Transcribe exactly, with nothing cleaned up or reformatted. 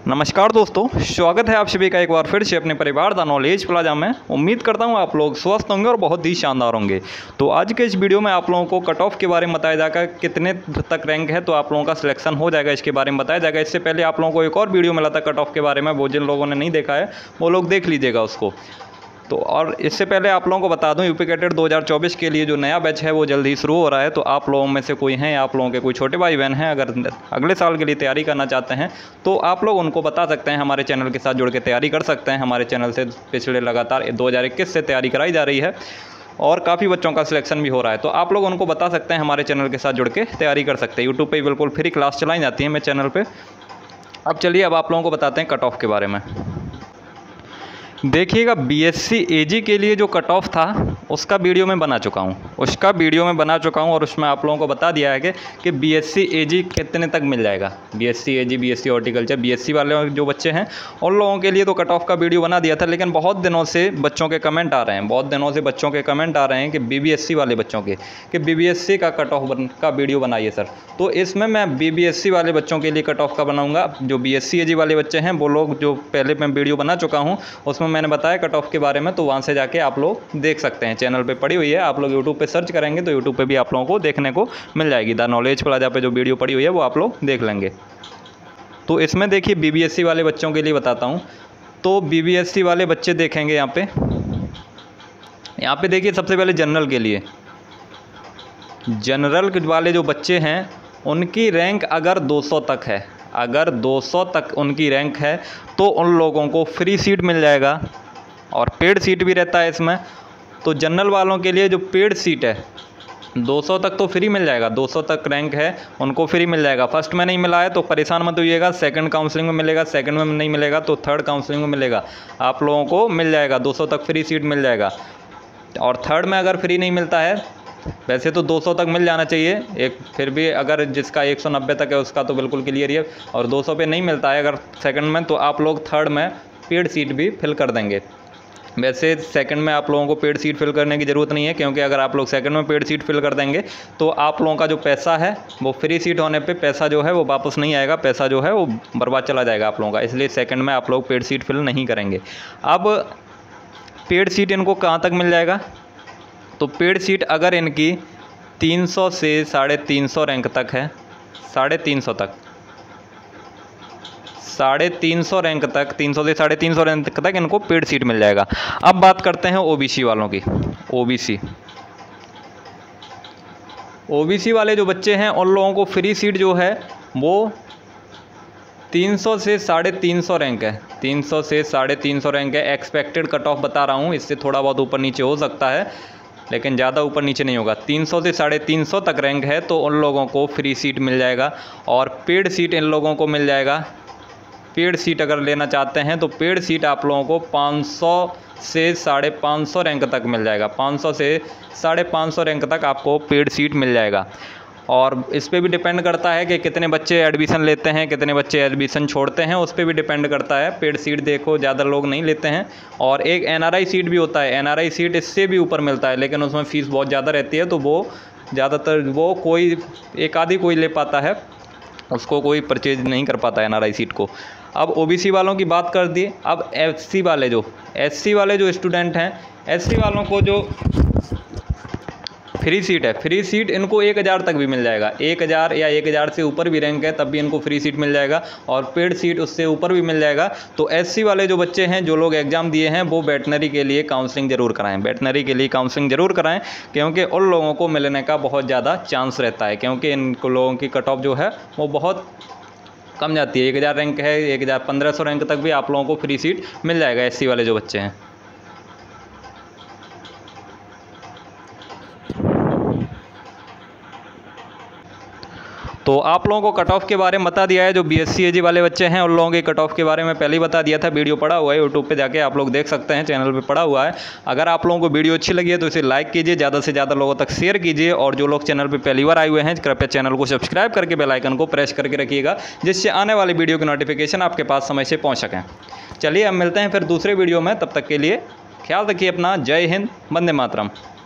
नमस्कार दोस्तों, स्वागत है आप सभी का एक बार फिर से अपने परिवार द नॉलेज प्लाजा में। उम्मीद करता हूं आप लोग स्वस्थ होंगे और बहुत ही शानदार होंगे। तो आज के इस वीडियो में आप लोगों को कट ऑफ के बारे में बताया जाएगा, कितने तक रैंक है तो आप लोगों का सिलेक्शन हो जाएगा, इसके बारे में बताया जाएगा। इससे पहले आप लोगों को एक और वीडियो मिला था कट ऑफ के बारे में, वो जिन लोगों ने नहीं देखा है वो लोग देख लीजिएगा उसको। तो और इससे पहले आप लोगों को बता दूं, यूपी कैडेट दो हज़ार चौबीस के लिए जो नया बैच है वो जल्द ही शुरू हो रहा है। तो आप लोगों में से कोई हैं, आप लोगों के कोई छोटे भाई बहन हैं, अगर अगले साल के लिए तैयारी करना चाहते हैं तो आप लोग उनको बता सकते हैं, हमारे चैनल के साथ जुड़ के तैयारी कर सकते हैं। हमारे चैनल से पिछले लगातार दो हज़ार इक्कीस से तैयारी कराई जा रही है और काफ़ी बच्चों का सिलेक्शन भी हो रहा है। तो आप लोग उनको बता सकते हैं, हमारे चैनल के साथ जुड़ के तैयारी कर सकते हैं। यूट्यूब पर बिल्कुल फ्री क्लास चलाई जाती है मेरे चैनल पर। अब चलिए अब आप लोगों को बताते हैं कट ऑफ के बारे में। देखिएगा, बीएससी एजी के लिए जो कट ऑफ था उसका वीडियो मैं बना चुका हूँ उसका वीडियो मैं बना चुका हूँ और उसमें आप लोगों को बता दिया है कि कि बीएससी एजी कितने तक मिल जाएगा। BSc ag, BSc horticulture, BSc वाले जो बच्चे हैं उन लोगों के लिए तो कट ऑफ का वीडियो बना दिया था। लेकिन बहुत दिनों से बच्चों के कमेंट आ रहे हैं बहुत दिनों से बच्चों के कमेंट आ रहे हैं कि बीबीएससी वाले बच्चों के कि बीबीएससी का कट ऑफ का वीडियो बनाइए सर। तो इसमें मैं बीबीएससी वाले बच्चों के लिए कट ऑफ का बनाऊँगा। जो बीएससी एजी वाले बच्चे हैं वो लोग, जो पहले मैं वीडियो बना चुका हूँ उसमें मैंने बताया कट ऑफ के बारे में, तो वहाँ से जाके आप लोग देख सकते हैं। चैनल पे पड़ी हुई है, आप लोग यूट्यूब पे सर्च करेंगे तो यूट्यूब पे भी आप लोगों को देखने को मिल जाएगी। द नॉलेज प्लाजा पे जो वीडियो पड़ी हुई है वो आप लोग देख लेंगे। तो इसमें देखिए, बीबीएससी वाले बच्चों के लिए बताता हूँ। तो बीबीएससी वाले बच्चे देखेंगे यहाँ पे यहाँ पे देखिए, सबसे पहले जनरल के लिए, जनरल वाले जो बच्चे हैं उनकी रैंक अगर दो सौ तक है अगर दो सौ तक उनकी रैंक है तो उन लोगों को फ्री सीट मिल जाएगा और पेड सीट भी रहता है इसमें। तो जनरल वालों के लिए जो पेड सीट है दो सौ तक तो फ्री मिल जाएगा, दो सौ तक रैंक है उनको फ्री मिल जाएगा। फर्स्ट में नहीं मिला है तो परेशान मत होइएगा, सेकंड काउंसलिंग में मिलेगा, सेकंड में नहीं मिलेगा तो थर्ड काउंसलिंग में मिलेगा, आप लोगों को मिल जाएगा, दो सौ तक फ्री सीट मिल जाएगा। और थर्ड में अगर फ्री नहीं मिलता है, वैसे तो दो सौ तक मिल जाना चाहिए एक, फिर भी अगर जिसका एक सौ नब्बे तक है उसका तो बिल्कुल क्लियर ही है, और दो सौ पे नहीं मिलता है अगर सेकंड में, तो आप लोग थर्ड में पेड सीट भी फिल कर देंगे। वैसे सेकंड में आप लोगों को पेड सीट फिल करने की ज़रूरत नहीं है, क्योंकि अगर आप लोग सेकंड में पेड सीट फिल कर देंगे तो आप लोगों का जो पैसा है वो फ्री सीट होने पे पैसा जो है वो वापस नहीं आएगा, पैसा जो है वो बर्बाद चला जाएगा आप लोगों का। इसलिए सेकंड में आप लोग पेड सीट फिल नहीं करेंगे। अब पेड सीट इनको कहाँ तक मिल जाएगा, तो पेड सीट अगर इनकी तीन सौ से साढ़े तीन सौ रैंक तक है, साढ़े तीन सौ तक साढ़े तीन सौ रैंक तक तीन सौ से साढ़े तीन सौ रैंक तक इनको पेड सीट मिल जाएगा। अब बात करते हैं ओबीसी वालों की। ओबीसी ओबीसी वाले जो बच्चे हैं उन लोगों को फ्री सीट जो है वो तीन सौ से साढ़े तीन सौ रैंक है, तीन सौ से साढ़े तीन सौ रैंक है। एक्सपेक्टेड कट ऑफ बता रहा हूँ, इससे थोड़ा बहुत ऊपर नीचे हो सकता है लेकिन ज़्यादा ऊपर नीचे नहीं होगा। तीन सौ से साढ़े तीन सौ तक रैंक है तो उन लोगों को फ्री सीट मिल जाएगा और पेड सीट इन लोगों को मिल जाएगा। पेड सीट अगर लेना चाहते हैं तो पेड सीट आप लोगों को पाँच सौ से साढ़े पाँच सौ रैंक तक मिल जाएगा, पाँच सौ से साढ़े पाँच सौ रैंक तक आपको पेड सीट मिल जाएगा। और इस पे भी डिपेंड करता है कि कितने बच्चे एडमिशन लेते हैं, कितने बच्चे एडमिशन छोड़ते हैं, उस पर भी डिपेंड करता है। पेड सीट देखो ज़्यादा लोग नहीं लेते हैं। और एक एनआरआई सीट भी होता है, एनआरआई सीट इससे भी ऊपर मिलता है लेकिन उसमें फ़ीस बहुत ज़्यादा रहती है, तो वो ज़्यादातर वो कोई एक आधी कोई ले पाता है, उसको कोई परचेज नहीं कर पाता है एनआरआई सीट को। अब ओबीसी वालों की बात कर दी। अब एससी वाले जो एससी वाले जो स्टूडेंट हैं, एससी वालों को जो फ्री सीट है, फ्री सीट इनको एक हज़ार तक भी मिल जाएगा, एक हज़ार या एक हज़ार से ऊपर भी रैंक है तब भी इनको फ्री सीट मिल जाएगा और पेड सीट उससे ऊपर भी मिल जाएगा। तो एससी वाले जो बच्चे हैं, जो लोग एग्ज़ाम दिए हैं, वो वेटनरी के लिए काउंसलिंग ज़रूर कराएं, वेटनरी के लिए काउंसलिंग ज़रूर कराएं, क्योंकि उन लोगों को मिलने का बहुत ज़्यादा चांस रहता है, क्योंकि इन लोगों की कट ऑफ जो है वो बहुत कम जाती है। एक हज़ार रैंक है, एक हज़ार पंद्रह सौ रैंक तक भी आप लोगों को फ्री सीट मिल जाएगा एससी वाले जो बच्चे हैं। तो आप लोगों को कट ऑफ के बारे में बता दिया है। जो बीएससी एजी वाले बच्चे हैं उन लोगों के कट ऑफ के बारे में पहले ही बता दिया था, वीडियो पड़ा हुआ है यूट्यूब पे, जाके आप लोग देख सकते हैं, चैनल पे पड़ा हुआ है। अगर आप लोगों को वीडियो अच्छी लगी है तो इसे लाइक कीजिए, ज़्यादा से ज़्यादा लोगों तक शेयर कीजिए, और जो लोग चैनल पर पहली बार आए हुए हैं कृपया चैनल को सब्सक्राइब करके बेल आइकन को प्रेस करके रखिएगा, जिससे आने वाली वीडियो की नोटिफिकेशन आपके पास समय से पहुँच सकें। चलिए अब मिलते हैं फिर दूसरे वीडियो में, तब तक के लिए ख्याल रखिए अपना। जय हिंद, वंदे मातरम।